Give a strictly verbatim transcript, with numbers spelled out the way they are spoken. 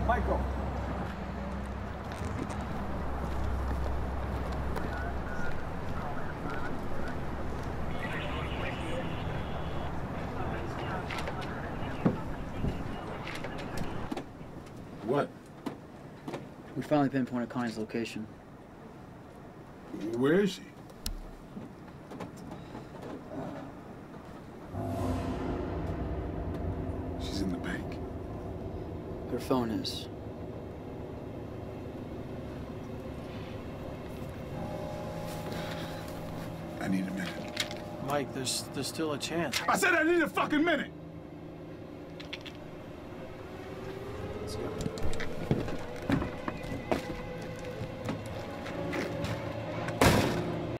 Michael. What? We finally pinpointed Connie's location. Where is she? She's in the bank. Her phone is. I need a minute. Mike, there's there's still a chance. I said I need a fucking minute!